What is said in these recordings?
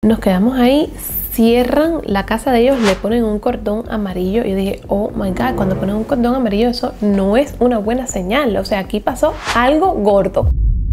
Nos quedamos ahí. Cierran la casa de ellos, le ponen un cordón amarillo y yo dije, oh my god, cuando ponen un cordón amarillo eso no es una buena señal, o sea, aquí pasó algo gordo.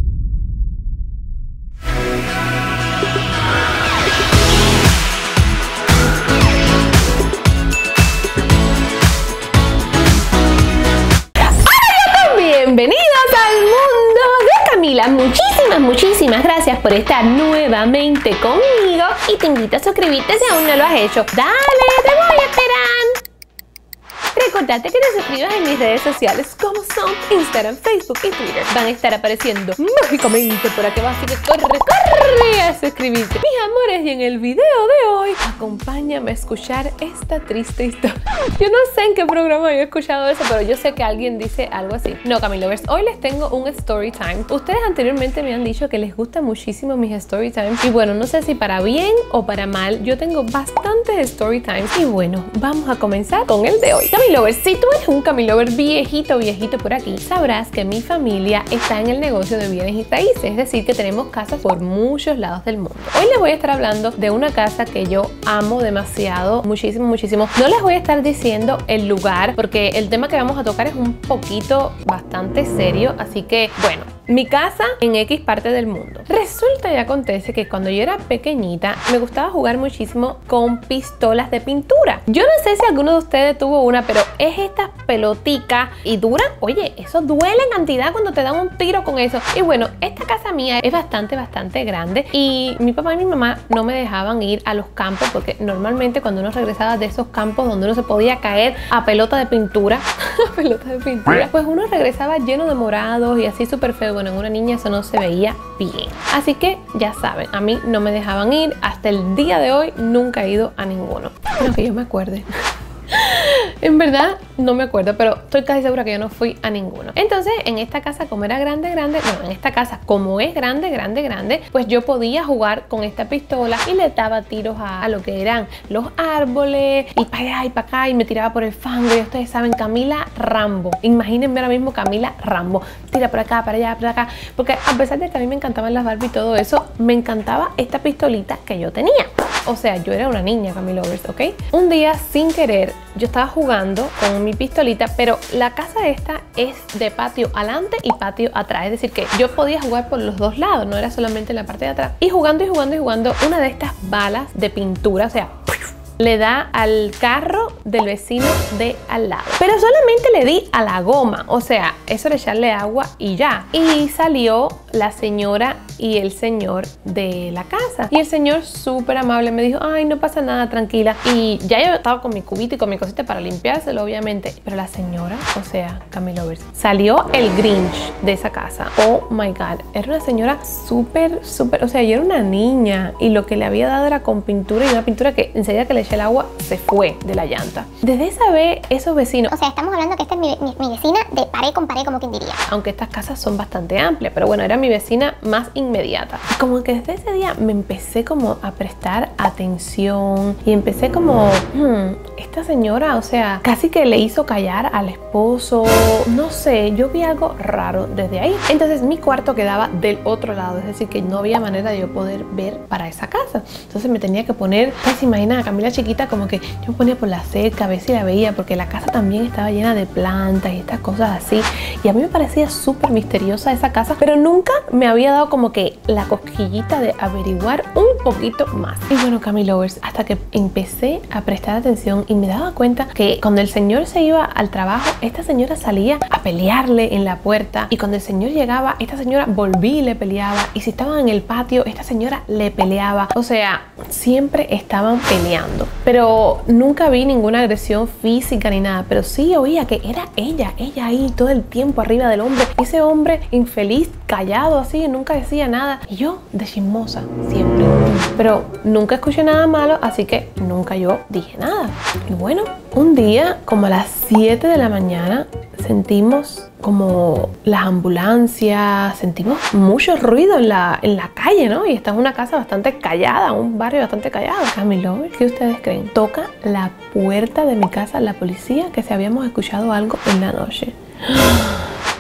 Bienvenidos al mundo de Camila. Muchísimas gracias por estar nuevamente conmigo y te invito a suscribirte si aún no lo has hecho. Dale, te voy a esperar. Recordate que te suscribas en mis redes sociales como son Instagram, Facebook y Twitter. Van a estar apareciendo mágicamente por aquí abajo, así que corre a suscribirte. Mis amores, y en el video de hoy, acompáñame a escuchar esta triste historia. Yo no sé en qué programa yo he escuchado eso, pero yo sé que alguien dice algo así. No, Camilovers, hoy les tengo un story time. Ustedes anteriormente me han dicho que les gustan muchísimo mis story times. Y bueno, no sé si para bien o para mal, yo tengo bastantes story times. Y bueno, vamos a comenzar con el de hoy. Camilovers, si tú eres un Camilover viejito por aquí, sabrás que mi familia está en el negocio de bienes y raíces, es decir, que tenemos casas por muchos lados del mundo. Hoy les voy a estar hablando de una casa que yo amo demasiado, muchísimo. No les voy a estar diciendo el lugar porque el tema que vamos a tocar es un poquito bastante serio, así que bueno, mi casa en X parte del mundo. Resulta y acontece que cuando yo era pequeñita me gustaba jugar muchísimo con pistolas de pintura. Yo no sé si alguno de ustedes tuvo una, pero es esta pelotica y dura. Oye, eso duele en cantidad cuando te dan un tiro con eso. Y bueno, esta casa mía es bastante grande y mi papá y mi mamá no me dejaban ir a los campos porque normalmente cuando uno regresaba de esos campos donde uno se podía caer a pelota de pintura, pues uno regresaba lleno de morados y así súper feo. Bueno, en una niña eso no se veía bien. Así que ya saben, a mí no me dejaban ir. Hasta el día de hoy nunca he ido a ninguno. Pero que yo me acuerde. En verdad no me acuerdo, pero estoy casi segura que yo no fui a ninguno. Entonces en esta casa como era grande, bueno, en esta casa como es grande, pues yo podía jugar con esta pistola y le daba tiros a lo que eran los árboles y para allá y para acá y me tiraba por el fango. Y ustedes saben, Camila Rambo, imagínense ahora mismo Camila Rambo, tira por acá, para allá, para acá, porque a pesar de que a mí me encantaban las Barbie y todo eso, me encantaba esta pistolita que yo tenía. O sea, yo era una niña, Camilovers, ¿ok? Un día sin querer yo estaba jugando con mi pistolita, pero la casa esta es de patio adelante y patio atrás, es decir que yo podía jugar por los dos lados, no era solamente en la parte de atrás. Y jugando, una de estas balas de pintura, o sea, le da al carro del vecino de al lado. Pero solamente le di a la goma, o sea, eso era echarle agua y ya. Y salió la señora y el señor de la casa. Y el señor súper amable me dijo, ay, no pasa nada, tranquila. Y ya yo estaba con mi cubito y con mi cosita para limpiárselo, obviamente. Pero la señora, o sea, Camilovers, salió el Grinch de esa casa. Oh my God, era una señora súper, o sea, yo era una niña y lo que le había dado era con pintura y una pintura que enseguida que le eché el agua se fue de la llanta. Desde esa vez, esos vecinos... O sea, estamos hablando que esta es mi vecina de pared con pared, como quien diría. Aunque estas casas son bastante amplias, pero bueno, era mi vecina más inmediata. Y como que desde ese día me empecé como a prestar atención y empecé como, esta señora, o sea, casi que le hizo callar al esposo. No sé, yo vi algo raro desde ahí. Entonces mi cuarto quedaba del otro lado, es decir, que no había manera de yo poder ver para esa casa. Entonces me tenía que poner, pues imagina a Camila chiquita, como que yo me ponía por la cerca a ver si la veía, porque la casa también estaba llena de plantas y estas cosas así. Y a mí me parecía súper misteriosa esa casa, pero nunca me había dado como que la cosquillita de averiguar un poquito más. Y bueno, Camilovers, hasta que empecé a prestar atención y me daba cuenta que cuando el señor se iba al trabajo, esta señora salía a pelearle en la puerta, y cuando el señor llegaba, esta señora volvía y le peleaba, y si estaban en el patio, esta señora le peleaba. O sea, siempre estaban peleando, pero nunca vi ninguna agresión física ni nada, pero sí oía que era ella ahí todo el tiempo arriba del hombre, ese hombre infeliz, callado así, nunca decía nada, y yo de chismosa siempre, pero nunca escuché nada malo, así que nunca yo dije nada. Y bueno, un día como a las 7 de la mañana sentimos como las ambulancias, sentimos mucho ruido en la calle, ¿no? Y esta es una casa bastante callada, un barrio bastante callado. Camilovers, ¿qué ustedes creen? Toca la puerta de mi casa la policía, que si habíamos escuchado algo en la noche.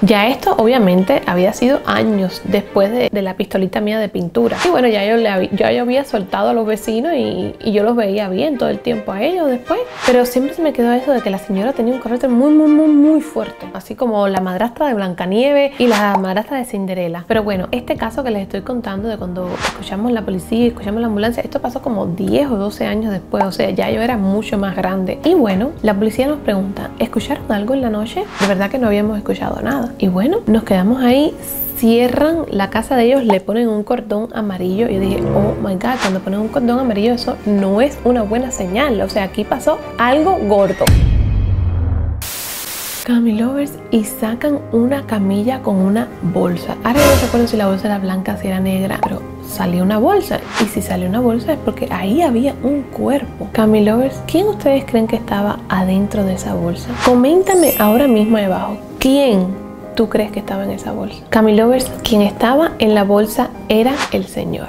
Ya esto obviamente había sido años después de la pistolita mía de pintura. Y bueno, ya yo había soltado a los vecinos y yo los veía bien todo el tiempo a ellos después. Pero siempre se me quedó eso de que la señora tenía un carácter muy fuerte. Así como la madrastra de Blancanieves y la madrastra de Cinderella. Pero bueno, este caso que les estoy contando de cuando escuchamos la policía, escuchamos la ambulancia, esto pasó como 10 o 12 años después. O sea, ya yo era mucho más grande. Y bueno, la policía nos pregunta, ¿escucharon algo en la noche? De verdad que no habíamos escuchado nada. Y bueno, nos quedamos ahí. Cierran la casa de ellos, le ponen un cordón amarillo y yo dije, oh my god, cuando ponen un cordón amarillo eso no es una buena señal, o sea, aquí pasó algo gordo. Camilovers, y sacan una camilla con una bolsa. Ahora no recuerdo si la bolsa era blanca, si era negra, pero salió una bolsa. Y si salió una bolsa es porque ahí había un cuerpo. Camilovers, ¿quién ustedes creen que estaba adentro de esa bolsa? Coméntame ahora mismo debajo, ¿quién tú crees que estaba en esa bolsa? Camilovers, quien estaba en la bolsa era el Señor.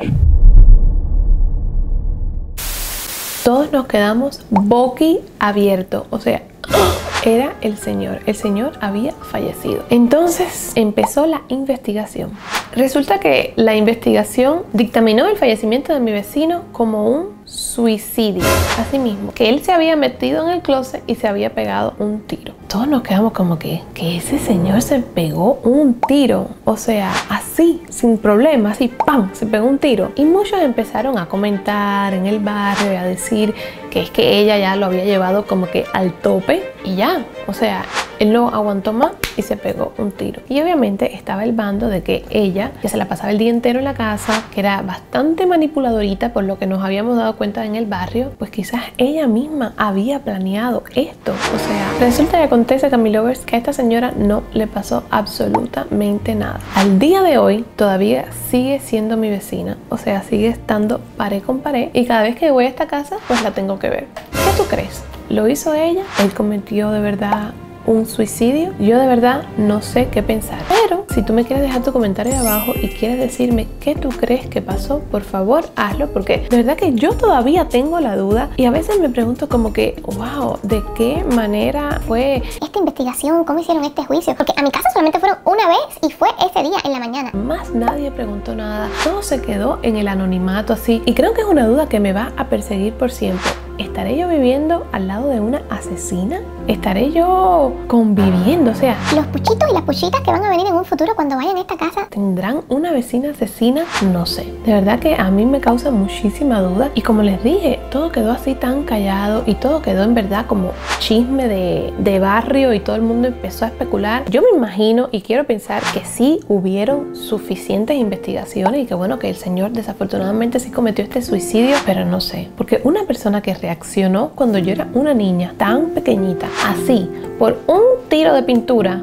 Todos nos quedamos boquiabiertos, o sea, era el Señor. El Señor había fallecido. Entonces empezó la investigación. Resulta que la investigación dictaminó el fallecimiento de mi vecino como un suicidio. Asimismo, que él se había metido en el closet y se había pegado un tiro. Todos nos quedamos como que ese señor se pegó un tiro. O sea, así, sin problema, así, ¡pam!, se pegó un tiro. Y muchos empezaron a comentar en el barrio y a decir que es que ella ya lo había llevado como que al tope y ya. O sea, él no aguantó más y se pegó un tiro. Y obviamente estaba el bando de que ella, que se la pasaba el día entero en la casa, que era bastante manipuladorita por lo que nos habíamos dado cuenta en el barrio, pues quizás ella misma había planeado esto. O sea, resulta y acontece, Camilovers, que a esta señora no le pasó absolutamente nada. Al día de hoy todavía sigue siendo mi vecina. O sea, sigue estando pared con pared y cada vez que voy a esta casa, pues la tengo que ver. ¿Qué tú crees? ¿Lo hizo ella? ¿Él cometió de verdad un suicidio? Yo de verdad no sé qué pensar. Pero si tú me quieres dejar tu comentario de abajo y quieres decirme qué tú crees que pasó, por favor hazlo, porque de verdad que yo todavía tengo la duda y a veces me pregunto como que, wow, ¿de qué manera fue esta investigación? ¿Cómo hicieron este juicio? Porque a mi casa solamente fueron una vez y fue ese día en la mañana. Más nadie preguntó nada, todo se quedó en el anonimato así, y creo que es una duda que me va a perseguir por siempre. ¿Estaré yo viviendo al lado de una asesina? ¿Estaré yo conviviendo? O sea, los puchitos y las puchitas que van a venir en un futuro cuando vayan a esta casa, ¿tendrán una vecina asesina? No sé. De verdad que a mí me causa muchísima duda. Y como les dije, todo quedó así tan callado y todo quedó en verdad como chisme de barrio y todo el mundo empezó a especular. Yo me imagino y quiero pensar que sí hubieron suficientes investigaciones y que bueno, que el señor desafortunadamente sí cometió este suicidio, pero no sé. Porque una persona que reaccionó cuando yo era una niña tan pequeñita, así, por un tiro de pintura,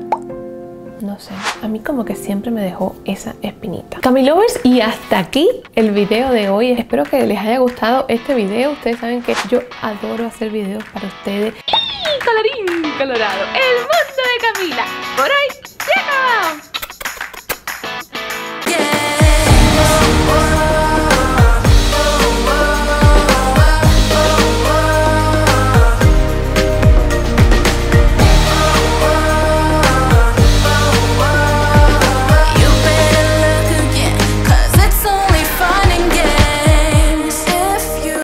no sé, a mí como que siempre me dejó esa espinita. Camilovers, y hasta aquí el video de hoy. Espero que les haya gustado este video. Ustedes saben que yo adoro hacer videos para ustedes. ¡Colorín colorado! El mundo de Camila. Por hoy